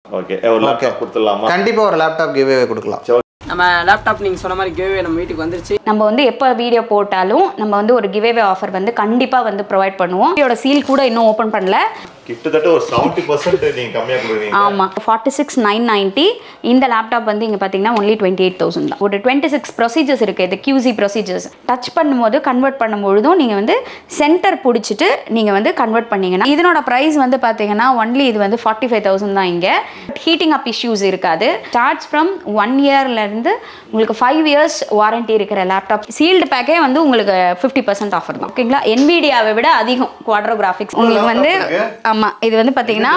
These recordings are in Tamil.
ஓகே ஒரு லேப்டாப் கொடுத்துடலாமா? கண்டிப்பா ஒரு லேப்டாப் கிவ்அவே கொடுக்கலாம். நம்ம லேப்டாப் நீங்க சொன்ன மாதிரி கிவ்அவே நம்ம வீட்டுக்கு வந்துருச்சு. நம்ம வந்து எப்போ வீடியோ போட்டாலும் நம்ம வந்து ஒரு கிவ்அவே ஆஃபர் வந்து கண்டிப்பா வந்து ப்ரொவைட் பண்ணுவோம். இதோட சீல் கூட இன்னும் ஓபன் பண்ணல. கிட்டத்தட்ட ஒரு 70% நீங்க கம்மியா கொடுக்குறீங்க. ஆமா 46,990. இந்த லேப்டாப் வந்து இங்க பாத்தீங்கன்னா only 28,000 தான். ஒரு 26 ப்ரொசீஜர்ஸ் இருக்கு. இது QC ப்ரொசீஜர்ஸ். டச் பண்ணும்போது கன்வர்ட் பண்ணும்போதும் நீங்க வந்து சென்டர் பிடிச்சிட்டு நீங்க வந்து கன்வர்ட் பண்ணீங்கன்னா இதனோட பிரைஸ் வந்து பாத்தீங்கன்னா ஒன்லி இது வந்து 45,000 தான். இங்க ஹீட்டிங் அப் இஷ்யூஸ் இருக்காது. ஸ்டார்ட்ஸ் ஃப்ரம் 1 இயர்ல இருந்து உங்களுக்கு 5 இயர்ஸ் வாரண்டி இருக்கிற லேப்டாப். சீல்டு பேக்கே வந்து உங்களுக்கு 50% ஆஃபர் தான். ஓகேங்களா? NVIDIA-வை விட அதிகம் குவாட்ரோ கிராஃபிக்ஸ் உங்களுக்கு வந்து. ஆமா இது வந்து பாத்தீங்கன்னா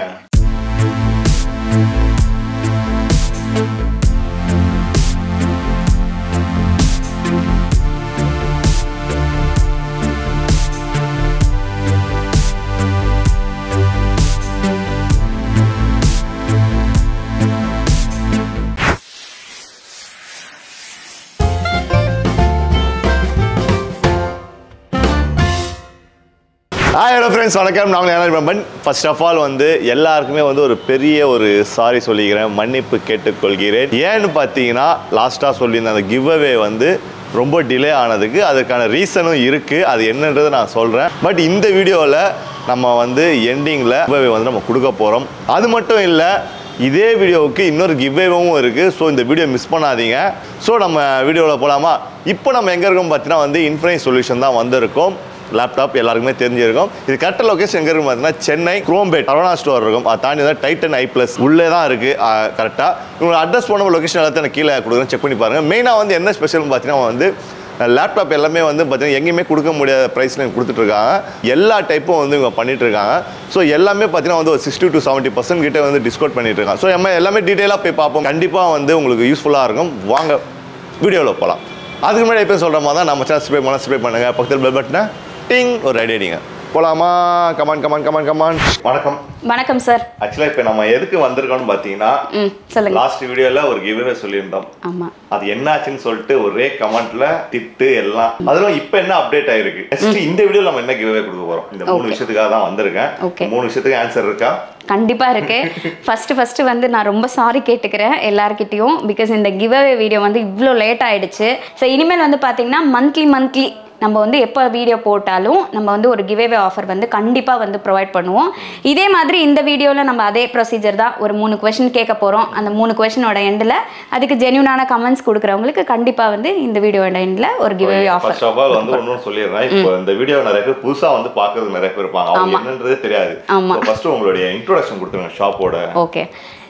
Hi hello friends, வணக்கம். நான் Nanga Romba. First of all வந்து எல்லாருக்குமே வந்து ஒரு பெரிய ஒரு சாரி சொல்லிக்கிறேன், மன்னிப்பு கேட்டுக்கொள்கிறேன். ஏன்னு பார்த்தீங்கன்னா லாஸ்ட்டாக சொல்லியிருந்த அந்த கிவ் அவே வந்து ரொம்ப டிலே ஆனதுக்கு அதுக்கான ரீசனும் இருக்குது. அது என்னன்றதை நான் சொல்கிறேன். பட் இந்த வீடியோவில் நம்ம வந்து எண்டிங்கில் கிவ் அவே வந்து நம்ம கொடுக்க போகிறோம். அது மட்டும் இல்லை, இதே வீடியோவுக்கு இன்னொரு கிவ்அவேவும் இருக்குது. ஸோ இந்த வீடியோ மிஸ் பண்ணாதீங்க. ஸோ நம்ம வீடியோவில் போகலாமா? இப்போ நம்ம எங்கே இருக்கோம் பார்த்தீங்கன்னா வந்து இன்ஃபைனிட் சொல்யூஷன் தான் வந்திருக்கோம். லேப்டாப் எல்லாருக்குமே தெரிஞ்சிருக்கும். இது கரெக்டாக லொக்கேஷன் எங்கே இருக்கும் பார்த்தீங்கன்னா சென்னை Chromepet அரோனா ஸ்டோர் இருக்கும். அதை தாண்டி தான் டைட்டன் i+ உள்ளே தான் இருக்குது. கரெக்டாக உங்களுக்கு அட்ரஸ் போன லொக்கேஷன் எல்லாத்தையும் நான் கீழே கொடுக்குறேன், செக் பண்ணி பாருங்கள். மெயினாக வந்து என்ன ஸ்பெஷல்னு பார்த்தீங்கன்னா வந்து லேப்டாப் எல்லாமே வந்து பார்த்தீங்கன்னா எங்கேயுமே கொடுக்க முடியாத ப்ரைஸில் கொடுத்துட்ருக்காங்க. எல்லா டைப்பும் வந்து இவங்க பண்ணிகிட்ருக்காங்க. ஸோ எல்லாமே பார்த்தீங்கன்னா வந்து ஒரு 60 to 70% கிட்டே வந்து டிஸ்கவுண்ட் பண்ணிகிட்ருக்காங்க. ஸோ நம்ம எல்லாமே டீட்டெயிலாக போய் பார்ப்போம். கண்டிப்பாக வந்து உங்களுக்கு யூஸ்ஃபுல்லாக இருக்கும். வாங்க வீடியோவில் போகலாம். அதுக்கு முன்னாடி எப்போ சொல்கிற மாதிரி தான் நம்ம சேனல் சப்ஸ்கிரைப் பண்ணுங்கள். பக்கத்தில் பெல் பட்டனை டிங் ஒரு ரெடி அடிங்க. போலாமா? கமான். வணக்கம். வணக்கம் சார். ஆக்சுவலாக இப்போ நம்ம எதுக்கு வந்திருக்கோம்னு பார்த்தீங்கன்னா லாஸ்ட் வீடியோவில் ஒரு கிவ்அவே சொல்லியிருந்தோம். ஆமாம், அது என்னாச்சுன்னு சொல்லிட்டு ஒரே கமெண்ட்ல திட்டு எல்லாம். அதெல்லாம் இப்போ என்ன அப்டேட் ஆயிருக்கு? இந்த வீடியோவில் நம்ம என்ன கிவ்அவே கொடுக்க போகிறோம்? இந்த 3 விஷயத்துக்காக தான் வந்திருக்கேன். 3 விஷயத்துக்கு ஆன்சர் இருக்கா? கண்டிப்பா இருக்கு. ஃபர்ஸ்ட் வந்து நான் ரொம்ப சாரி கேட்டுக்கிறேன் எல்லார்கிட்டையும். பிகாஸ் இந்த கிவ்அவே வீடியோ வந்து இவ்வளோ லேட் ஆயிடுச்சு. ஸோ இனிமேல் வந்து பார்த்தீங்கன்னா மந்த்லி நம்ம வந்து எப்போ வீடியோ போட்டாலும் நம்ம வந்து ஒரு கிவ்அவே ஆஃபர் வந்து கண்டிப்பாக வந்து ப்ரொவைட் பண்ணுவோம். இதே மாதிரி இந்த வீடியோவில் நம்ம அதே ப்ரொசீஜர் தான். ஒரு 3 கொஸ்டின் கேட்க போகிறோம். அந்த 3 கொஸ்டினோட எண்டில் அதுக்கு ஜென்யூனான கமெண்ட்ஸ் கொடுக்குறவங்களுக்கு கண்டிப்பாக வந்து இந்த வீடியோட எண்டில் ஒரு giveaway offer. First of all வந்து ஒன்றும் சொல்லிடுறேன். இப்போ இந்த வீடியோ நிறைய பேர் புதுசாக வந்து பார்க்கறது நிறைய பேர் இருப்பாங்க. அவங்க என்னன்றதே தெரியாது. ஆமாம், ஃபர்ஸ்ட் உங்களுடைய இன்ட்ரோடக்ஷன் கொடுத்துருங்க ஷாப்போட. ஓகே,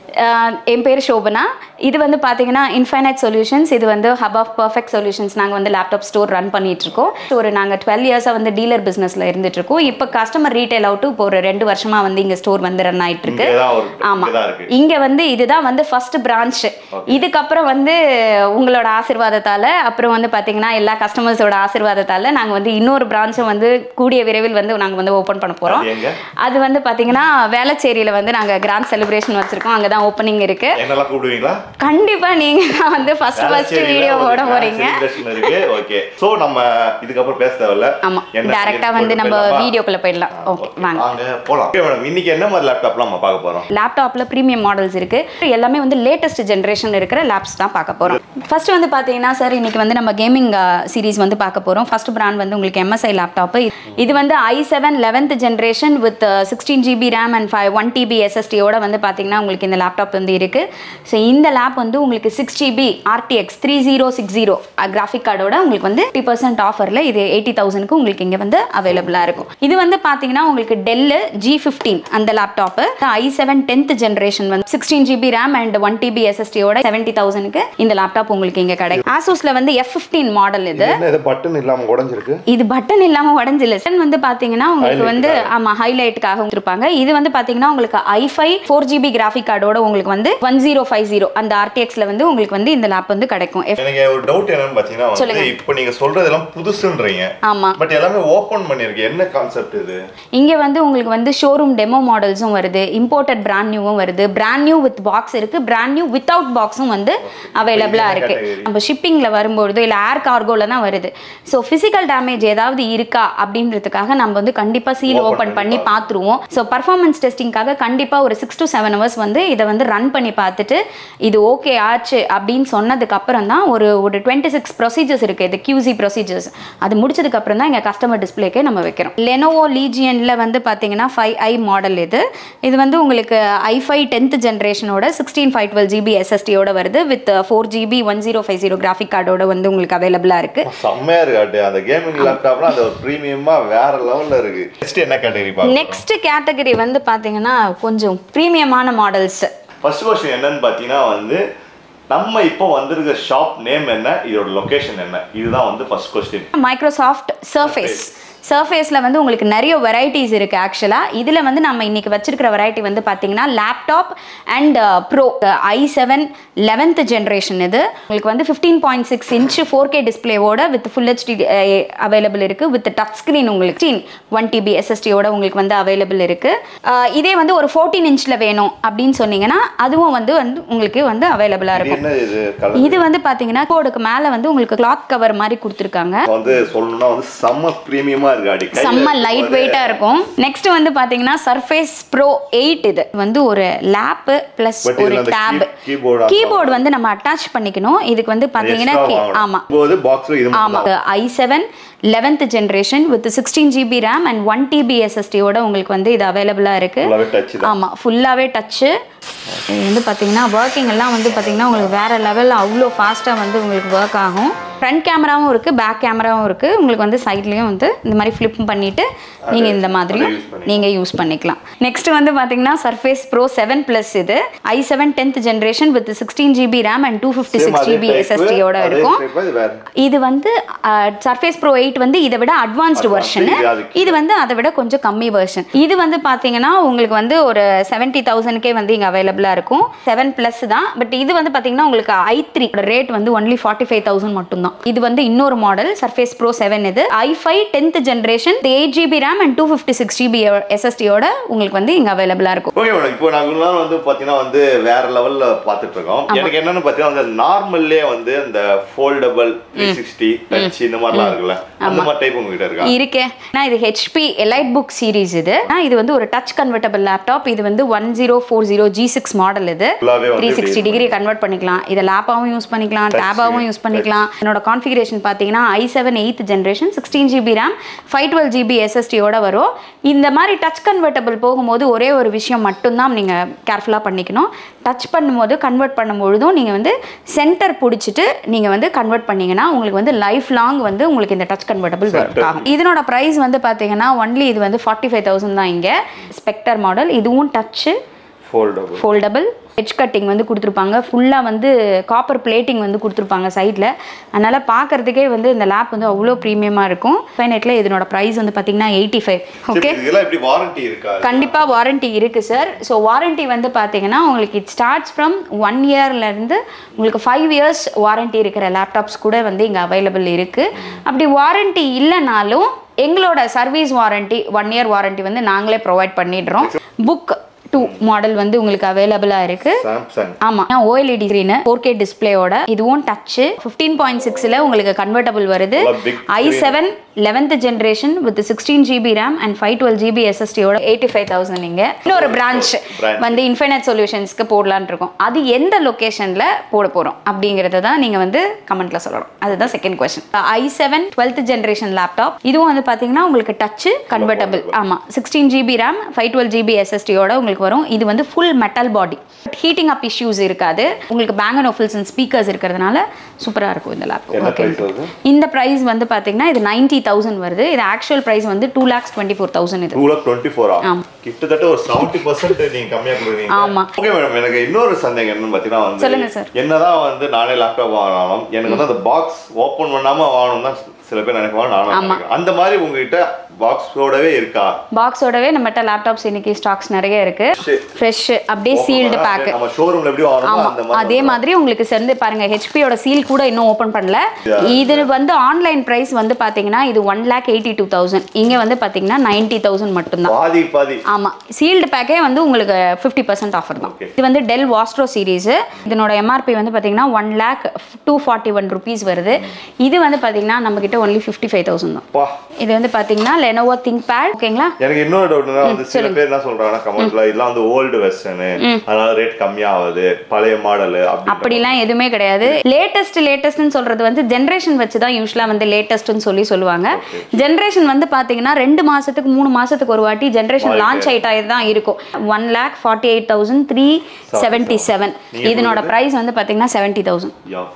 என் பேர் சோபனா. இது வந்து பார்த்தீங்கன்னா இன்ஃபைனைட் சொல்யூஷன்ஸ். இது வந்து ஹப் ஆஃப் பர்ஃபெக்ட் சொல்யூஷன்ஸ். நாங்கள் வந்து லேப்டாப் ஸ்டோர் ரன் பண்ணிகிட்ருக்கோம். நாங்கள் 12 இயர்ஸாக வந்து டீலர் பிஸ்னஸில் இருந்துகிட்ருக்கோம். இப்போ கஸ்டமர் ரீட்டைல் அவுட்டு இப்போ ஒரு 2 வருஷமாக வந்து இங்கே ஸ்டோர் வந்து ரன் ஆகிட்டுருக்கு. ஆமாம், இங்கே வந்து இதுதான் வந்து ஃபர்ஸ்ட் பிரான்ச். இதுக்கப்புறம் வந்து உங்களோட ஆசீர்வாதத்தால், அப்புறம் வந்து பார்த்தீங்கன்னா எல்லா கஸ்டமர்ஸோட ஆசீர்வாதத்தால் நாங்கள் வந்து இன்னொரு பிரான்ச்சை வந்து கூடிய விரைவில் வந்து நாங்கள் வந்து ஓப்பன் பண்ண போகிறோம். அது வந்து பார்த்தீங்கன்னா வேளச்சேரியில் வந்து நாங்கள் கிராண்ட் செலிப்ரேஷன் வச்சுருக்கோம். அங்கே தான் ஓப்பனிங் இருக்கு. என்னெல்லாம் கூப்பிடுவீங்களா? கண்டிப்பா நீங்க வந்து ஃபர்ஸ்ட் வீடியோ போட போறீங்க. ஓகே, சோ நம்ம இதுக்கு அப்புறம் பேச தேவையில்ல. ஆமா, டைரக்டா வந்து நம்ம வீடியோக்குள்ள போயிடலாம். ஓகே, வாங்க போலாம். ஓகே மேடம், இன்னைக்கு என்ன மாதிரி லேப்டாப்லாம் நம்ம பார்க்க போறோம்? லேப்டாப்ல பிரீமியம் மாடல்ஸ் இருக்கு. எல்லாமே வந்து லேட்டஸ்ட் ஜெனரேஷன் இருக்கிற லேப்ஸ் தான் பார்க்க போறோம். ஃபர்ஸ்ட் வந்து பாத்தீங்கன்னா சார், இன்னைக்கு வந்து நம்ம கேமிங் சீரிஸ் வந்து பார்க்க போறோம். ஃபர்ஸ்ட் பிராண்ட் வந்து உங்களுக்கு MSI லேப்டாப். இது வந்து i7 11th generation with 16 GB RAM and 1 TB SSD ஓட வந்து பாத்தீங்கன்னா உங்களுக்கு இந்த லேப்டாப் வந்து இருக்கு. ஸோ இந்த லேப் வந்து உங்களுக்கு 6 GB RTX 3060 கிராஃபிக் கார்டோட உங்களுக்கு வந்து 50% ஆஃபரில் இது 80,000க்கு உங்களுக்கு இங்கே வந்து அவைலபிளாக இருக்கும். இது வந்து பார்த்தீங்கன்னா உங்களுக்கு டெல் G15 அந்த லேப்டாப்பு i7 10th ஜென்ரேஷன் வந்து 16 GB RAM and 1 TB SSDயோட 70,000க்கு இந்த லேப்டாப் உங்களுக்கு இங்கே கிடைக்கும். ஆசூஸ்ல வந்து F15 மாடல். இது பட்டன் இல்லாமல் உடஞ்சிருக்கு. இது பட்டன் இல்லாமல் உடஞ்சில்ல. வந்து பார்த்தீங்கன்னா உங்களுக்கு வந்து ஆமாம் ஹைலைட்டுக்காக இருப்பாங்க. இது வந்து பார்த்தீங்கன்னா உங்களுக்கு i5 4 GB கிராஃபிக் கார்டோட உங்களுக்கு வந்து 1050 அந்த RTXல வந்து உங்களுக்கு வந்து இந்த லேப் வந்து கிடைக்கும். எனக்கு ஒரு டவுட் என்னன்னு பாத்தீங்கன்னா வந்து இப்போ நீங்க சொல்றதெல்லாம் புதுசுன்றீங்க. ஆமா, பட் எல்லாமே ஓபன் பண்ணிருக்கு. என்ன கான்செப்ட் இது? இங்க வந்து உங்களுக்கு வந்து ஷோரூம் டெமோ மாடல்ஸும் வருது, இம்போர்ட்டட் பிராண்ட் நியூவும் வருது, பிராண்ட் நியூ வித் பாக்ஸ் இருக்கு, பிராண்ட் நியூ வித்அவுட் பாக்ஸும் வந்து அவைலபிளா இருக்கு. நம்ம ஷிப்பிங்ல வரும்போது இல்ல ஏர் கார்கோல தான் வருது. ஸோ பிசிக்கல் டேமேஜ் ஏதாவது இருக்கா அப்படின்றதுக்காக நம்ம வந்து கண்டிப்பா சீல் ஓபன் பண்ணி பார்த்துருவோம். ஸோ பர்ஃபார்மன்ஸ் டெஸ்டிங்காக கண்டிப்பா ஒரு 6 to 7 hours வந்து இதை வந்து ரன் பண்ணி பார்த்துட்டு இது ஓகே ஆச்சு அப்படின்னு சொன்னதுக்கு அப்புறம் தான் ஒரு 26 ப்ரொசீஜர்ஸ் இருக்குது. இது QC ப்ரொசீஜர்ஸ். அது முடிச்சதுக்கு அப்புறம் தான் எங்கள் கஸ்டமர் டிஸ்பிளேக்கே நம்ம வைக்கிறோம். லெனோவோ லீஜியனில் வந்து பார்த்தீங்கன்னா 5i மாடல் இது வந்து உங்களுக்கு i5 10th ஜென்ரேஷனோட 16/512 GB SSDயோட வருது வித் 4GB 1050 கிராஃபிக் கார்டோட வந்து உங்களுக்கு அவைலபிளாக இருக்குது. செம்மையா இருக்கு. அந்த கேமிங் லேப்டாப்லாம் அந்த ப்ரீமியமா வேற லெவல்ல இருக்கு. நெக்ஸ்ட் என்ன கேட்டகரி பாருங்க. நெக்ஸ்ட் கேட்டகரி வந்து பார்த்தீங்கன்னா கொஞ்சம் ப்ரீமியமான மாடல்ஸ். ஃபர்ஸ்ட் क्वेश्चन என்னன்னு பார்த்தீங்கன்னா வந்து நம்ம இப்போ வந்திருக்க ஷாப் நேம் என்ன, இதோட லொகேஷன் என்ன, இதுதான் வந்து ஃபர்ஸ்ட் क्वेश्चन. மைக்ரோசாஃப்ட் சர்ஃபேஸில் வந்து உங்களுக்கு நிறைய வெரைட்டிஸ் இருக்குது. ஆக்சுவலாக இதில் வந்து நம்ம இன்றைக்கி வச்சிருக்கிற வெரைட்டி வந்து பார்த்தீங்கன்னா laptop and bro i7 11th generation. இது உங்களுக்கு வந்து 15.6 inch 4K டிஸ்பிளேவோட வித் ஃபுல் HD அவைலபிள் இருக்குது. வித் டச் ஸ்க்ரீன் உங்களுக்கு 1 TB SSDயோட உங்களுக்கு வந்து அவைலபிள் இருக்குது. இதே வந்து ஒரு 14 inchல வேணும் அப்படின்னு சொன்னீங்கன்னா அதுவும் வந்து உங்களுக்கு வந்து அவைலபிளாக இருக்கும். இது வந்து பார்த்தீங்கன்னா கோடுக்கு மேலே வந்து உங்களுக்கு கிளாத் கவர் மாதிரி கொடுத்துருக்காங்க. வந்து சொல்லணும்னா வந்து செம்ம ப்ரீமியமா இருக்கு. செம்ம லைட் வெயிட்டா இருக்கும். நெக்ஸ்ட் வந்து பாத்தீங்கன்னா Surface Pro 8. இது வந்து ஒரு லேப் பிளஸ் ஒரு டேப் கீபோர்டு வந்து நம்ம அட்டாச் பண்ணிக்கணும். இதுக்கு வந்து பாத்தீங்கன்னா ஆமா ஆமா i7 11th generation with 16GB RAM and 1 TB SSDயோட உங்களுக்கு வந்து இது அவைலபிளா இருக்கு. ஆமா ஃபுல்லாவே டச். இது வந்து பாத்தீங்கன்னா ஒர்க்கிங் எல்லாம் வந்து பாத்தீங்கன்னா உங்களுக்கு வேற லெவல்ல அவ்வளோ ஃபாஸ்டா வந்து உங்களுக்கு ஒர்க் ஆகும். ஃப்ரண்ட் கேமராவும் இருக்கு, பேக் கேமராவும் இருக்கு. உங்களுக்கு வந்து சைட்லயும் வந்து இந்த மாதிரி ஃபிளிப் பண்ணிட்டு நீங்க இந்த மாதிரியும் நீங்க யூஸ் பண்ணிக்கலாம். நெக்ஸ்ட் வந்து பாத்தீங்கன்னா Surface Pro 7 Plus. இது i7 10th generation with 16GB RAM and 256GB SSDயோட இருக்கும். இது வந்து Surface Pro 8 வந்து இதை விட அட்வான்ஸ்டு வெர்ஷன். இது வந்து அதை விட கொஞ்சம் கம்மி வெர்ஷன். இது வந்து பாத்தீங்கன்னா உங்களுக்கு வந்து ஒரு 70,000 வந்து இங்க அவைலபிளா இருக்கும். 7 Plus தான். பட் இது வந்து பாத்தீங்கன்னா உங்களுக்கு i3 ரேட் வந்து only 45,000 மட்டும் தான். இது வந்து இன்னொரு மாடல் Surface Pro 7. இது i5 10th generation 8GB RAM and 256GB SSDயோட உங்களுக்கு வந்து இங்க அவைலபிளா இருக்கும். ஓகே மேடம், இப்போ நாங்க வந்து பாத்தீங்கன்னா வந்து வேற லெவல்ல பாத்துட்டு இருக்கோம். எனக்கு என்னன்னு பாத்தீங்கன்னா அந்த நார்மல்லே வந்து அந்த ஃபோல்டபிள் 360 டச் இந்த மாதிரிலாம் இருக்குல்ல, அந்த மாதிரி டைப் உங்ககிட்ட இருக்கா? இருக்கு. நான் இது HP Elite Book சீரிஸ். இது வந்து ஒரு டச் கன்வெர்ட்டபிள் லேப்டாப். இது வந்து 1040 G6 மாடல். இது 360 டிகிரி கன்வெர்ட் பண்ணிக்கலாம். இத லேப்பாவும் யூஸ் பண்ணிக்கலாம், டேபாவும் யூஸ் பண்ணிக்கலாம். என்னோட கான்ஃபிகரேஷன் பாத்தீங்கன்னா i7 8th generation 16GB RAM 512GB SSDயோட வரும். இந்த மாதிரி டச் கன்வெர்ட்டபிள் போகும்போது ஒரே ஒரு விஷயம் மட்டும் தான் நீங்க கேர்ஃபுல்லா பண்ணிக்கணும். டச் பண்ணும்போது கன்வெர்ட் பண்ணும்போதும் நீங்க வந்து சென்டர் பிடிச்சிட்டு நீங்க வந்து கன்வெர்ட் பண்ணீங்கன்னா உங்களுக்கு வந்து லைஃப் லாங் வந்து உங்களுக்கு இந்த டச் கன்வெர்ட்டபிள் ஒர்க் ஆகும். இதனோட பிரைஸ் வந்து பாத்தீங்கன்னா ஒன்லி இது வந்து 45,000 தான். இங்க ஸ்பெக்டர் மாடல். இதுவும் டச் ஃபோல்டபிள். எட்ஜ் கட்டிங் வந்து கொடுத்துருப்பாங்க. ஃபுல்லாக வந்து காப்பர் பிளேட்டிங் வந்து கொடுத்துருப்பாங்க சைடில். அதனால் பார்க்குறதுக்கே வந்து இந்த லேப் வந்து அவ்வளோ ப்ரீமியமாக இருக்கும். ஃபைனட்டில் இதனோட ப்ரைஸ் வந்து பார்த்தீங்கன்னா 85. ஓகே, கண்டிப்பாக வாரண்ட்டி இருக்குது சார். ஸோ வாரண்ட்டி வந்து பார்த்தீங்கன்னா உங்களுக்கு இட் ஸ்டார்ட்ஸ் ஃப்ரம் 1 இயர்லேருந்து உங்களுக்கு 5 years வாரண்ட்டி இருக்கிற லேப்டாப்ஸ் கூட வந்து இங்கே அவைலபிள் இருக்குது. அப்படி வாரண்ட்டி இல்லைனாலும் எங்களோட சர்வீஸ் வாரண்ட்டி 1 year வாரண்ட்டி வந்து நாங்களே ப்ரொவைட் பண்ணிடுறோம். புக் 2 மாடல் வந்து உங்களுக்கு அவைலபிளா இருக்கு. ஆமா, OLED ஸ்கிரீன் 4K டிஸ்ப்ளேயோட. இதுவும் டச் 15.6ல உங்களுக்கு கன்வெர்ட்டபிள் வருது. i7 11th generation with 16GB RAM and 512GB SSDயோட 85,000. நீங்க இன்னொரு பிரான்ச் வந்து இன்ஃபினிட் சொல்யூஷன்ஸ்க்கு போடலான்னு இருக்கோம். அது எந்த லொகேஷன்ல போட போறோம் அப்படிங்கறத தான் நீங்க வந்து கமெண்ட்ல சொல்லணும். அதுதான் second question. i7 12th generation laptop. இதுவும் வந்து பாத்தீங்கன்னா உங்களுக்கு டச் கன்வெர்ட்டபிள். ஆமா, 16GB RAM 512GB SSDயோட உங்களுக்கு வரும். இது வந்து full metal body. Heating up issues இருக்காது. உங்களுக்கு Bang & Olufsen ஸ்பீக்கர்ஸ் இருக்கிறதுனால சூப்பரா இருக்கும் இந்த லேப்டாப். ஓகே, இந்த பிரைஸ் வந்து பாத்தீங்கன்னா இது 90,000 வருது. இது ஆக்சுவல் பிரைஸ் வந்து 2,24,000. இது 2,24,000. கிட்டத்தட்ட ஒரு 70% நீங்க கம்மியா கொடுக்குறீங்க. ஆமா. ஓகே மேடம், எனக்கு இன்னொரு சந்தேகம் என்னன்னு பாத்தீங்கன்னா வந்து சொல்லுங்க சார். என்னதான் வந்து நானே லேப்டாப் வாங்கினாலும் எனக்கு வந்து அந்த பாக்ஸ் ஓபன் பண்ணாம வாங்கணும் தான் சில பேர் நினைக்குவாங்க. நானும் அந்த மாதிரி உங்ககிட்ட பாக்ஸோடவே இருக்கா? பாக்ஸோடவே நம்மட்ட லேப்டாப்ஸ் இன்னைக்கு ஸ்டாக்ஸ் நிறைய இருக்கு. ஃப்ரெஷ் அப்படியே சீல்டு பேக். நம்ம ஷோரூம்ல எப்படி வாங்குறோமோ அந்த மாதிரி அதே மாதிரி உங்களுக்கு சேர்ந்து பாருங்க. ஹெச்பியோட சீல் கூட இன்னும் ஓபன் பண்ணல. இது வந்து ஆன்லைன் பிரைஸ் வந்து பாத்தீங்கன்னா இது 1,82,000. இங்க வந்து பாத்தீங்கன்னா 90,000 மட்டும் தான். பாதி பாதி. ஆமா, சீல்டு பேக்கே வந்து உங்களுக்கு 50% ஆஃபர் தான். இது வந்து டெல் வாஸ்ட்ரோ சீரிஸ். இதனோட MRP வந்து பாத்தீங்கன்னா 1,241 rupees வருது. இது வந்து பாத்தீங்கன்னா நம்ம கிட்ட நம்மகிட்ட ஒன்லி 55,000 தான். இது வந்து பாத்தீங்கன்னா Lenovo ThinkPad. ஓகேங்களா? எனக்கு இன்னொரு டவுட்னா வந்து சில பேர் என்ன சொல்றாங்கன்னா கமெண்ட்ல இதெல்லாம் வந்து ஓல்டு வெர்ஷன் அதனால ரேட் கம்மியா ஆகுது பழைய மாடல் அப்படிலாம் எதுவுமே கிடையாது. லேட்டஸ்ட்னு சொல்றது வந்து ஜெனரேஷன் வச்சு தான் யூஸ்வலா வந்து லேட்டஸ்ட்னு சொல்லுவாங்க. ஜெனரேஷன் வந்து பாத்தீங்கன்னா 2 மாசத்துக்கு 3 மாசத்துக்கு ஒரு வாட்டி ஜெனரேஷன் லான்ச் ஆயிட்டா தான் இருக்கும். 1,48,377. இதனோட பிரைஸ் வந்து பாத்தீங்கன்னா 70,000.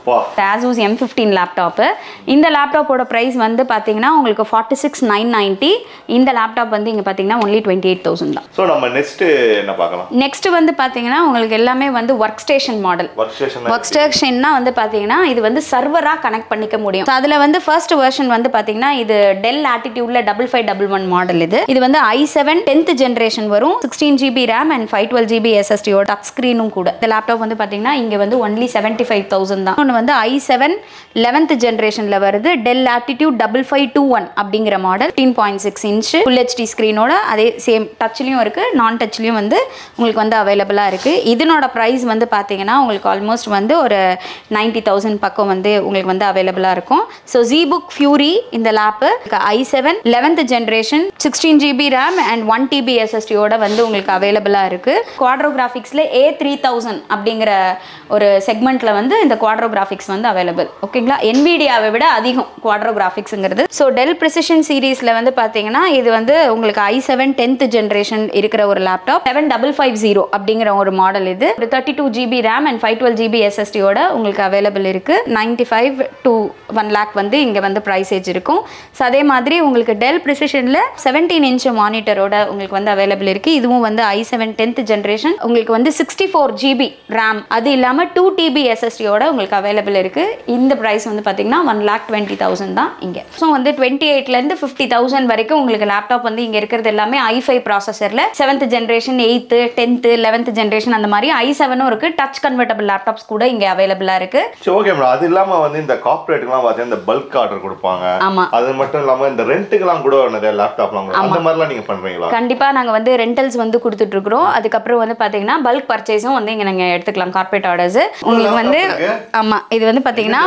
Asus M15 laptop. இந்த லேப்டாப்போட பிரைஸ் வந்து பாத்தீங்கன்னா உங்களுக்கு 46,990. இந்த லேப்டாப் வந்து இங்க பாத்தீங்கன்னா only 28,000 தான். சோ நம்ம நெக்ஸ்ட் என்ன பார்க்கலாம்? நெக்ஸ்ட் வந்து பாத்தீங்கன்னா உங்களுக்கு எல்லாமே வந்து ஒர்க் ஸ்டேஷன் மாடல். ஒர்க் ஸ்டேஷன்னா வந்து பாத்தீங்கன்னா இது வந்து சர்வரா கனெக்ட் பண்ணிக்க முடியும். அதுல வந்து ஃபர்ஸ்ட் வெர்ஷன் வந்து பாத்தீங்கன்னா இது Dell Latitudeல 5511 மாடல். இது வந்து i7 10th ஜெனரேஷன் வரும். 16GB RAM and 512GB SSD ஓட டச் ஸ்கிரீனும் கூட. இந்த லேப்டாப் வந்து பாத்தீங்கன்னா இங்க வந்து only 75,000 தான். ஒன்னு வந்து i7 11th ஜெனரேஷன்ல வருது. Dell Latitude 5521 அப்படிங்கிற மாடல் 15.6 inch Full HD ஸ்கிரீனோட அதே சேம் டச்லயும் இருக்கு நான் டச்லயும் வந்து உங்களுக்கு வந்து அவைலபிளா இருக்கு. இதனோட பிரைஸ் வந்து பாத்தீங்கன்னா உங்களுக்கு ஆல்மோஸ்ட் வந்து ஒரு 90,000 பக்கம் வந்து உங்களுக்கு வந்து அவைலபிளா இருக்கும். ஸோ ZBook Fury இந்த lap i7 11th generation 16GB RAM and 1TB SSD ஓட வந்து உங்களுக்கு அவைலபிளா இருக்கு. குவாட்ரோ கிராஃபிக்ஸ்ல A3000 அப்படிங்கிற ஒரு செக்மெண்ட்ல வந்து இந்த குவாட்ரோ கிராஃபிக்ஸ் வந்து அவைலபிள். ஓகேங்களா? NVIDIAவை விட அதிகம் குவாட்ரோ கிராஃபிக்ஸ்ங்கிறது. ஸோ டெல் ப்ரிசிஷன் சீரீஸ்ல வந்து பாத்தீங்கன்னா இது வந்து உங்களுக்கு i7 10th ஜெனரேஷன் இருக்கிற ஒரு லேப்டாப் 7550 அப்படிங்கிற ஒரு மாடல். இது ஒரு 32GB RAM and 512GB SSD ஓட உங்களுக்கு அவைலபிள் இருக்கு. 95 to 1 lakh வந்து இங்க வந்து பிரைஸேஜ் இருக்கும். ஸோ அதே மாதிரி உங்களுக்கு டெல் ப்ரிசிஷன்ல 17 inch மானிட்டரோட உங்களுக்கு வந்து அவைலபிள் இருக்கு. இதுவும் வந்து i7 10th ஜெனரேஷன் உங்களுக்கு வந்து 64GB RAM அது இல்லாம 2TB SSD ஓட உங்களுக்கு அவைலபிள் இருக்கு. இந்த பிரைஸ் வந்து பாத்தீங்கன்னா 1,20,000 தான் இங்க. ஸோ வந்து 28ல இருந்து 50,000 வரைக்கும் உங்களுக்கு லேப்டாப் வந்து இங்க இருக்கிறது எல்லாமே i5 ப்ராசஸர்ல 7th generation 8th 10th 11th generation அந்த மாதிரி i7ம் இருக்கு. டச் கன்வெர்ட்டபிள் லேப்டாப்ஸ் கூட இங்க அவைலபிளா இருக்கு. So okay madam. அது இல்லாம வந்து இந்த கார்ப்பரேட்க்குலாம் பார்த்தா இந்த பல்க் ஆர்டர் கொடுப்பாங்க. அது மட்டும் இல்லாம இந்த ரெண்ட்டுக்குலாம் கூட நிறைய லேப்டாப்லாம் அந்த மாதிரிலாம் நீங்க பண்றீங்களா? கண்டிப்பா நாங்க வந்து ரெண்டல்ஸ் வந்து கொடுத்துட்டு இருக்கோம். அதுக்கப்புறம் வந்து பாத்தீங்கன்னா பல்க் பர்ச்சேஸும் வந்து இங்க நீங்க எடுத்துக்கலாம். கார்ப்பரேட் ஆர்டர்ஸ் உங்களுக்கு வந்து ஆமா இது வந்து பாத்தீங்கன்னா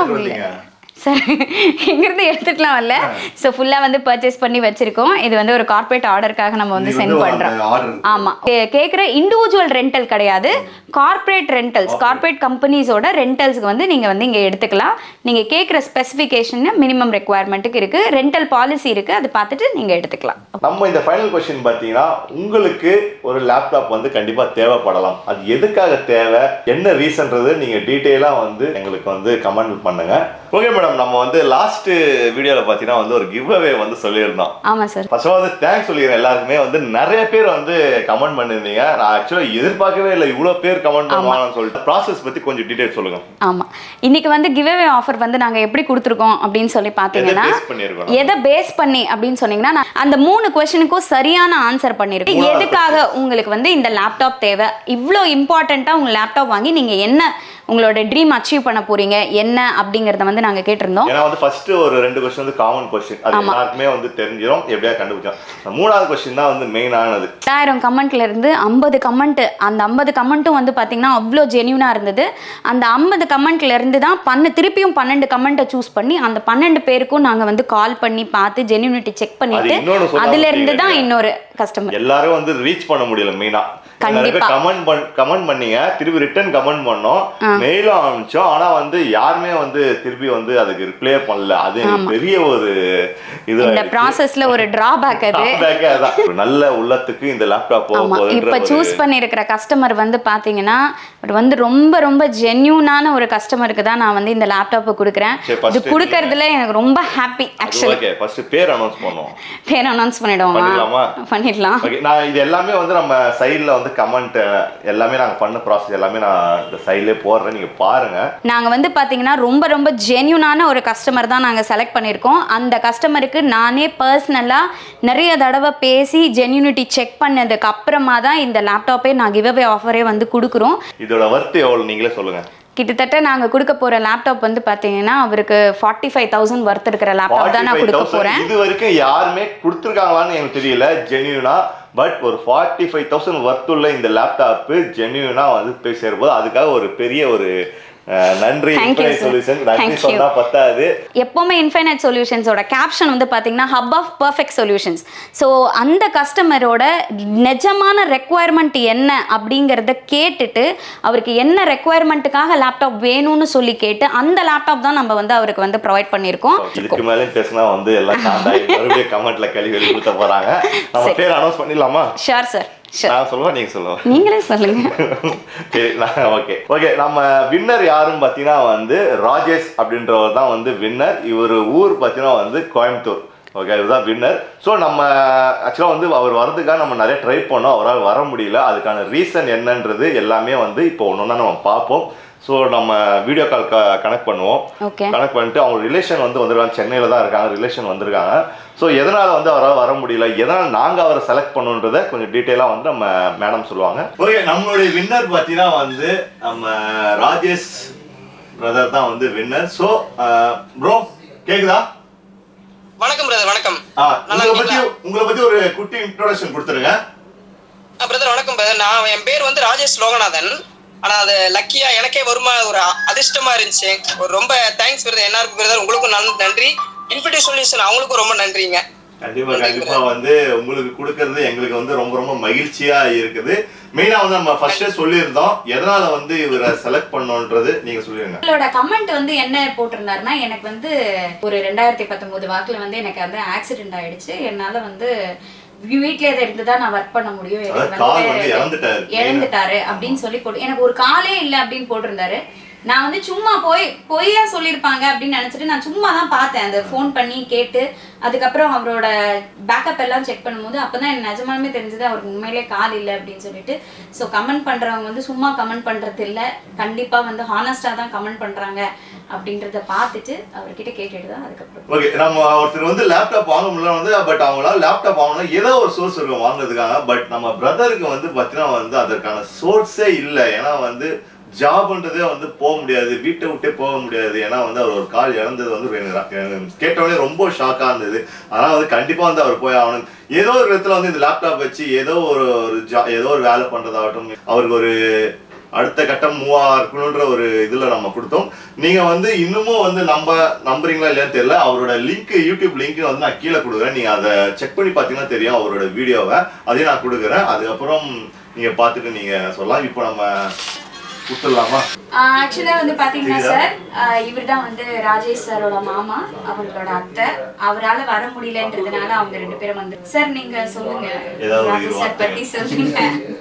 சார் எங்கிருந்து எடுத்துக்கலாம் இல்ல. ஸோ ஃபுல்லா வந்து பர்ச்சேஸ் பண்ணி வச்சிருக்கோம். இது வந்து ஒரு கார்ப்பரேட் ஆர்டருக்காக நம்ம வந்து சென்ட் பண்றோம். ஆமா கேட்குற இண்டிவிஜுவல் ரெண்டல் கிடையாது. கார்ப்பரேட் ரெண்டல்ஸ் கார்ப்பரேட் கம்பெனிஸோட ரெண்டல்ஸ்க்கு வந்து நீங்க வந்து இங்க எடுத்துக்கலாம். நீங்க கேட்குற ஸ்பெசிஃபிகேஷன் மினிமம் ரெக்குவயர்மெண்ட்டுக்கு இருக்கு. ரெண்டல் பாலிசி இருக்கு. அதை பார்த்துட்டு நீங்க எடுத்துக்கலாம். நம்ம இந்த ஃபைனல் क्वेश्चन பாத்தீங்கன்னா உங்களுக்கு ஒரு லேப்டாப் வந்து கண்டிப்பா தேவைப்படலாம். அது எதுக்காக தேவை என்ன ரீசன்றது நீங்க டீடைலா வந்து எங்களுக்கு வந்து கமெண்ட் பண்ணுங்க. Okay madam. நம்ம வந்து லாஸ்ட் வீடியோல பாத்தீங்கன்னா வந்து ஒரு கிவ் அவே வந்து சொல்லியிருந்தோம். ஆமா சார். ஃபர்ஸ்ட் வந்து தேங்க்ஸ் சொல்லிக்கிறேன். எல்லாருக்குமே வந்து நிறைய பேர் வந்து கமெண்ட் பண்ணிருந்தீங்க. நான் ஆக்சுவலா எதிர்பார்க்கவே இல்லை இவ்வளவு பேர் கமெண்ட் பண்ணுவாங்கன்னு சொல்லிட்டு ப்ராசஸ் பத்தி கொஞ்சம் டீடைல் சொல்லுங்க. ஆமா இன்னைக்கு வந்து கிவ் அவே ஆஃபர் வந்து நாங்க எப்படி கொடுத்துருக்கோம் அப்படின்னு சொல்லி பாத்தீங்கன்னா எதை பேஸ் பண்ணி அப்படின்னு சொன்னீங்கன்னா அந்த 3 क्वेश्चनக்கும் சரியான ஆன்சர் பண்ணிருக்கோம். எதுக்காக உங்களுக்கு வந்து இந்த லேப்டாப் தேவை, இவ்வளோ இம்பார்ட்டண்டா உங்க லேப்டாப் வாங்கி நீங்க என்ன உங்களோட ட்ரீம் அச்சீவ் பண்ண போறீங்க என்ன அப்படிங்கறத வந்து நாங்க கேட்டிருந்தோம். ஏன்னா வந்து ஃபர்ஸ்ட் ஒரு 2 क्वेश्चन வந்து காமன் क्वेश्चन அது எல்லாருக்குமே வந்து தெரிஞ்சிரும் எப்படியா கண்டுபிடிச்சோம். மூணாவது क्वेश्चन தான் வந்து மெயினானது. 1000 கமெண்ட்ல இருந்து 50 கமெண்ட் அந்த 50 கமெண்ட்டும் வந்து பாத்தீங்கன்னா அவ்வளோ ஜென்யூனா இருந்தது. அந்த 50 கமெண்ட்ல இருந்து தான் திருப்பியும் 12 கமெண்ட்டை சூஸ் பண்ணி அந்த 12 பேருக்கும் நாங்க வந்து கால் பண்ணி பார்த்து ஜென்யூனிட்டி செக் பண்ணிட்டு அதுல இருந்து தான் இன்னொரு கஸ்டமர் எல்லாரும் வந்து ரீச் பண்ண முடியல. மெயினா கண்டிப்பா கமெண்ட் பண்ணீங்க, திருப்பி ரிட்டர்ன் கமெண்ட் பண்ணோம், மெயிலும் ஆரம்பிச்சோம். ஆனா வந்து யாருமே வந்து திருப்பி வந்து அதுக்கு ரிப்ளை பண்ணல. அது பெரிய ஒரு இது இந்த ப்ராசஸ்ல ஒரு டிராபேக். அது நல்ல உள்ளத்துக்கு இந்த லேப்டாப் இப்ப சூஸ் பண்ணிருக்கிற கஸ்டமர் வந்து பாத்தீங்கன்னா வந்து ரொம்ப ரொம்ப ஜென்யூனான ஒரு கஸ்டமருக்கு தான் நான் வந்து இந்த லேப்டாப் கொடுக்குறேன். இது கொடுக்கறதுல எனக்கு ரொம்ப ஹாப்பி. ஆக்சுவலி ஓகே ஃபர்ஸ்ட் பேர் அனௌன்ஸ் பண்ணுவோம். பேர் அனௌன்ஸ் பண்ணிடுவோமா? பண்ணிடலாம். நான் இது எல்லாமே வந்து நம்ம சைடுல வந்து கமெண்ட் எல்லாமே நாங்க பண்ண ப்ராசஸ் எல்லாமே நான் இந்த சைடுலயே போடுறேன், நீங்க பாருங்க. நாங்க வந்து பாத்தீங்கன்னா ரொம்ப ரொம்ப ஜென்யூனான ஒரு கஸ்டமர் தான் நாங்க செலக்ட் பண்ணிருக்கோம். அந்த கஸ்டமருக்கு நானே பர்சனலா நிறைய தடவை பேசி ஜென்யூனிட்டி செக் பண்ணதுக்கு அப்புறமா தான் இந்த லேப்டாப்பே நான் கிவ் அவே ஆஃபரே வந்து கொடுக்குறோம். இதோட வர்த் எவ்வளவு நீங்களே சொல்லுங்க. கிட்டத்தட்ட நாங்க கொடுக்க போற லேப்டாப் வந்து பாத்தீங்கன்னா அவருக்கு 45,000 வர்த் இருக்கிற லேப்டாப் தான் நான் கொடுக்க போறேன். இது வரைக்கும் யாருமே கொடுத்துருக்காங்களான்னு எனக்கு தெரியல ஜென்யூனா. பட் ஒரு 45,000 வர்த் உள்ள இந்த லேப்டாப் ஜென்யூனா வந்து போய் சேரும்போது அதுக்காக ஒரு பெரிய ஒரு நன்றி இன்ஃபைனைட் சொல்யூஷன். நன்றி சொன்னா பத்தாது. எப்பவுமே இன்ஃபைனைட் சொல்யூஷன்ஸோட கேப்ஷன் வந்து பாத்தீங்கன்னா hub of perfect solutions. So அந்த கஸ்டமரோட நிஜமான ரெக்குவயர்மெண்ட் என்ன அப்படிங்கிறத கேட்டுட்டு அவருக்கு என்ன ரெக்குவயர்மெண்ட்டுக்காக லேப்டாப் வேணும்னு சொல்லி கேட்டு அந்த லேப்டாப் தான் நம்ம வந்து அவருக்கு வந்து ப்ரொவைட் பண்ணியிருக்கோம். இதுக்கு மேலே பேசினா வந்து எல்லாம் மறுபடியும் கமெண்ட்ல கேள்வி கொடுத்த போறாங்க. நம்ம பேர் அனௌன்ஸ் பண்ணிடலாமா? Sure sir. நான் சொல்லுவேன், நீங்க சொல்லுவோம். நீங்களே சொல்லுங்க. Okay okay. நம்ம வின்னர் யாருன்னு பார்த்தீங்கன்னா வந்து ராஜேஷ் அப்படின்றவர் தான் வந்து வின்னர். இவர் ஊர் பார்த்தீங்கன்னா வந்து கோயம்புத்தூர். ஓகே, இதுதான் வின்னர். ஸோ நம்ம ஆக்சுவலாக வந்து அவர் வரதுக்காக நம்ம நிறைய ட்ரை பண்ணோம், அவரால் வர முடியல. அதுக்கான ரீசன் என்னன்றது எல்லாமே வந்து இப்போ ஒன்று ஒன்றா நம்ம பார்ப்போம். ஸோ நம்ம வீடியோ கால் கனெக்ட் பண்ணுவோம். கனெக்ட் பண்ணிட்டு அவங்க ரிலேஷன் வந்து வந்துருக்காங்க, சென்னையில் தான் இருக்காங்க, ரிலேஷன் வந்திருக்காங்க. ஸோ எதனால் வந்து அவரால் வர முடியல, எதனால் நாங்கள் அவரை செலக்ட் பண்ணுன்றதை கொஞ்சம் டீட்டெயிலாக வந்து நம்ம மேடம் சொல்லுவாங்க. ஓகே, நம்மளுடைய வின்னர் பார்த்தீங்கன்னா வந்து நம்ம ராஜேஷ் பிரதர் தான் வந்து வின்னர். ஸோ ப்ரோ கேக்குதா? வணக்கம் பிரதர். வணக்கம். உங்களை பத்தி ஒரு குட்டி இன்ட்ரோடக்ஷன் கொடுத்துருங்க. பிரதர் வணக்கம் பிரதர். நான் என் பேர் வந்து ராஜேஷ் லோகநாதன். ஆனா அது லக்கியா எனக்கே வருமா ஒரு அதிர்ஷ்டமா இருந்துச்சு. ஒரு ரொம்ப தேங்க்ஸ் பிரதர். என்ஆர்பி பிரதர் உங்களுக்கும் நன்றி. இன்ஃபைனைட் சொல்யூஷன் அவங்களுக்கும் ரொம்ப நன்றிங்க. கண்டிப்பா வந்து உங்களுக்கு கொடுக்கறது எங்களுக்கு வந்து ரொம்ப ரொம்ப மகிழ்ச்சியா இருக்குது. மெயினா வந்து நம்ம ஃபர்ஸ்டே சொல்லியிருந்தோம் எதனால வந்து இவரை செலக்ட் பண்ணோன்றது நீங்க சொல்லிருங்க. உங்களோட கமெண்ட் வந்து என்ன போட்டிருந்தாருன்னா, எனக்கு வந்து ஒரு 2019 வாக்குல வந்து எனக்கு வந்து ஆக்சிடென்ட் ஆயிடுச்சு. என்னால வந்து வீட்லயே இருந்துதான் நான் ஒர்க் பண்ண முடியும், இழந்துட்டாரு அப்படின்னு சொல்லி போட்டு எனக்கு ஒரு காலே இல்லை அப்படின்னு போட்டிருந்தாரு. நான் வந்து சும்மா பொய்யா சொல்லியிருப்பாங்க அப்படின்னு நினச்சிட்டு நான் சும்மா தான் பார்த்தேன். அந்த ஃபோன் பண்ணி கேட்டு அதுக்கப்புறம் அவரோட பேக்கப் எல்லாம் செக் பண்ணும்போது அப்போ தான் எனக்கு நிஜமாலுமே தெரிஞ்சது அவருக்கு உண்மையிலே கால் இல்லை அப்படின்னு சொல்லிட்டு. ஸோ கமெண்ட் பண்ணுறவங்க வந்து சும்மா கமெண்ட் பண்ணுறது இல்லை, கண்டிப்பாக வந்து ஹானஸ்டாக தான் கமெண்ட் பண்ணுறாங்க அப்படின்றத பார்த்துட்டு அவர்கிட்ட கேட்டுட்டு தான் அதுக்கப்புறம். ஓகே, நம்ம ஒருத்தர் வந்து லேப்டாப் வாங்க முடியல வந்து, பட் அவங்களால லேப்டாப் வாங்கணும் ஏதோ ஒரு சோர்ஸ் இருக்கும் வாங்குறதுக்காக. பட் நம்ம பிரதருக்கு வந்து பார்த்தீங்கன்னா வந்து அதற்கான சோர்ஸே இல்லை. ஏன்னா வந்து ஜாப்ன்றதே வந்து போக முடியாது, வீட்டை விட்டே போக முடியாது. ஏன்னா வந்து அவர் ஒரு கால் இழந்தது வந்து கேட்டவொடனே ரொம்ப ஷாக்காக இருந்தது. ஆனால் வந்து கண்டிப்பாக வந்து அவர் போய் ஆகணும். ஏதோ ஒரு இடத்துல வந்து இந்த லேப்டாப் வச்சு ஏதோ ஒரு வேலை பண்ணுறதாகட்டும், அவருக்கு ஒரு அடுத்த கட்டம் மூவாக இருக்கணுன்ற ஒரு இதில் நம்ம கொடுத்தோம். நீங்கள் வந்து இன்னமும் வந்து நம்புறீங்களா இல்லையான்னு தெரியல. அவரோட லிங்க், யூடியூப் லிங்க் வந்து நான் கீழே கொடுக்குறேன். நீங்கள் அதை செக் பண்ணி பார்த்தீங்கன்னா தெரியும் அவரோட வீடியோவை. அதையும் நான் கொடுக்குறேன். அதுக்கப்புறம் நீங்கள் பார்த்துட்டு நீங்கள் சொல்லலாம். இப்போ நம்ம கொடுத்துடலாமா? ஆக்சுவலாக வந்து பார்த்தீங்கன்னா சார், இவர் தான் வந்து ராஜேஷ் சாரோட மாமா, அவங்களோட அத்தை. அவரால் வர முடியலன்றதுனால அவங்க 2 பேரும் வந்து. சார் நீங்கள் சொல்லுங்க, ராஜேஷ் சார் பற்றி சொல்லுங்க.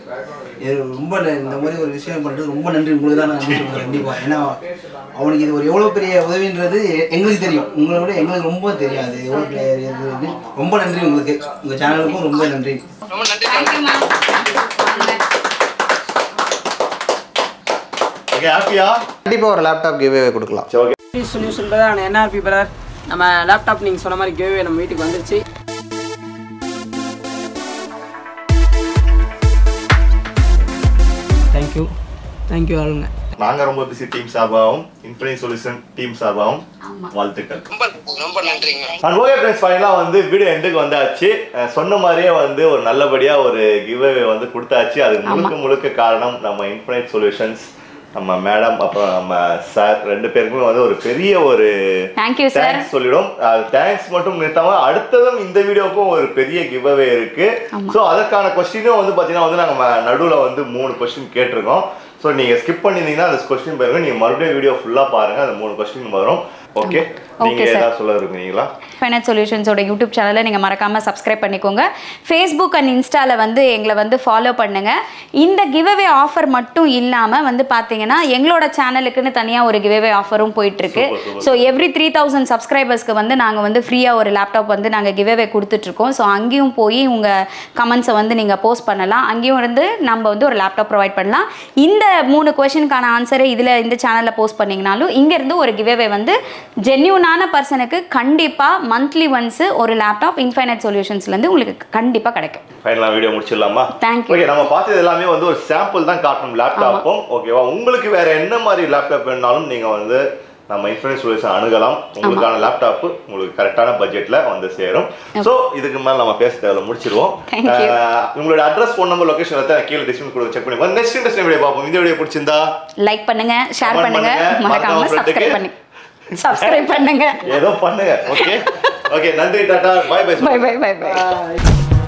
ரொம்ப இந்த மாதிரி ஒரு விஷயம் பண்ணுறது ரொம்ப நன்றி. உங்களுக்கு தான் நான் நன்றி சொல்கிறேன் கண்டிப்பாக. ஏன்னா அவனுக்கு இது ஒரு எவ்வளோ பெரிய உதவின்றது எங்களுக்கு தெரியும், உங்களை விட எங்களுக்கு ரொம்ப தெரியாது எவ்வளோ பெரிய இது. ரொம்ப நன்றி உங்களுக்கு, உங்கள் சேனலுக்கும் ரொம்ப நன்றி. ரொம்ப நன்றி. கண்டிப்பா ஒரு லேப்டாப் கிவ்வே கொடுக்கலாம். சொல்யூஷன் பிரதர், என்ஆர்பி பிரதர், நம்ம லேப்டாப் நீங்க சொன்ன மாதிரி கிவ்வே நம்ம வீட்டுக்கு வந்துருச்சு. தேங்க்யூ ஆளுங்க. நாங்க ரொம்ப பிஸி டீம் சார்பாகவும் இன்ஃபைனைட் சொல்யூஷன் டீம் சார்பாகவும் வாழ்த்துக்கள். ரொம்ப நன்றிங்க. ஓகே ஃப்ரெண்ட்ஸ், ஃபைனலாக வந்து வீடியோ எண்டுக்கு வந்தாச்சு. சொன்ன மாதிரியே வந்து ஒரு நல்லபடியாக ஒரு கிவ்வே வந்து கொடுத்தாச்சு. அதுக்கு முழுக்க காரணம் நம்ம இன்ஃபைனைட் சொல்யூஷன்ஸ், நம்ம மேடம் அப்புறம் நம்ம சார் 2 பேருக்குமே வந்து ஒரு பெரிய ஒரு தேங்க்ஸ் சொல்லிடும். தேங்க்ஸ் மட்டும் நிறுத்தாம அடுத்ததும் இந்த வீடியோக்கும் ஒரு பெரிய கிவ்அவே இருக்கு. ஸோ அதற்கான கொஸ்டினும் வந்து பார்த்தீங்கன்னா வந்து நாங்கள் நடுவில் வந்து 3 கொஸ்டின் கேட்டிருக்கோம். ஸோ நீங்கள் ஸ்கிப் பண்ணியிருந்தீங்கன்னா அந்த கொஸ்டின் பாருங்க, நீங்கள் மறுபடியும் வீடியோ ஃபுல்லாக பாருங்கள், அந்த 3 கொஸ்டின் வரும். ஓகே, நீங்கள் ஏதாவது சொல்ல இருக்கீங்களா? இன்ஃபைனைட் சொல்யூஷன்ஸோட யூடியூப் சேனலை நீங்கள் மறக்காமல் சப்ஸ்கிரைப் பண்ணிக்கோங்க. ஃபேஸ்புக் அண்ட் இன்ஸ்டாவில் வந்து எங்களை வந்து ஃபாலோ பண்ணுங்கள். இந்த கிவ்அவே ஆஃபர் மட்டும் இல்லாமல் வந்து பார்த்தீங்கன்னா எங்களோட சேனலுக்குன்னு தனியாக ஒரு கிவ்அவே ஆஃபரும் போயிட்டுருக்கு. ஸோ எவ்ரி 3000 சப்ஸ்கிரைபர்ஸ்க்கு வந்து நாங்கள் வந்து ஃப்ரீயாக ஒரு லேப்டாப் வந்து நாங்கள் கிவ்அவே கொடுத்துட்ருக்கோம். ஸோ அங்கேயும் போய் உங்கள் கமெண்ட்ஸை வந்து நீங்கள் போஸ்ட் பண்ணலாம், அங்கேயும் இருந்து நம்ம வந்து ஒரு லேப்டாப் ப்ரொவைட் பண்ணலாம். இந்த 3 கொஸ்டினுக்கான ஆன்சரை இந்த சேனலில் போஸ்ட் பண்ணிங்கனாலும் இங்கேருந்து ஒரு கிவ்அவே வந்து ஜென்யூனான பர்சனுக்கு கண்டிப்பாக மந்த்லி ஒன்ஸ் ஒரு லேப்டாப் இன்ஃபைனைட் சொல்யூஷன்ஸ்லேருந்து உங்களுக்கு கண்டிப்பாக கிடைக்கும். ஃபைனலாக வீடியோ முடிச்சிடலாமா? தேங்க்யூ. ஓகே, நம்ம பார்த்தது எல்லாமே வந்து ஒரு சாம்பிள் தான் காட்டணும் லேப்டாப்பும். ஓகேவா, உங்களுக்கு வேற என்ன மாதிரி லேப்டாப் வேணுனாலும் நீங்கள் வந்து நம்ம இன்ஃபினிட் சொல்யூஷன் அணுகலாம். உங்களுக்கான லேப்டாப் உங்களுக்கு கரெக்டான பட்ஜெட்ல வந்து சேரும். ஸோ இதுக்கு மேலே நம்ம பேச தேவை முடிச்சிருவோம். உங்களோட அட்ரஸ், ஃபோன் நம்பர், லொகேஷன் எல்லாம் கீழே டிஸ்கிரிப்ஷன் கொடுத்து செக் பண்ணி நெக்ஸ்ட் இன்ட்ரெஸ்டிங் வீடியோ பார்ப்போம். இந்த வீடியோ பிடிச்சிருந்தா லைக் பண்ணுங்க, ஷேர் பண்ணுங்க, மறக்காம சப்ஸ்கிரைப் பண்ணுங்க. ஏதோ பண்ணுங்க. ஓகே ஓகே, நன்றி, tata, bye bye bye bye bye by.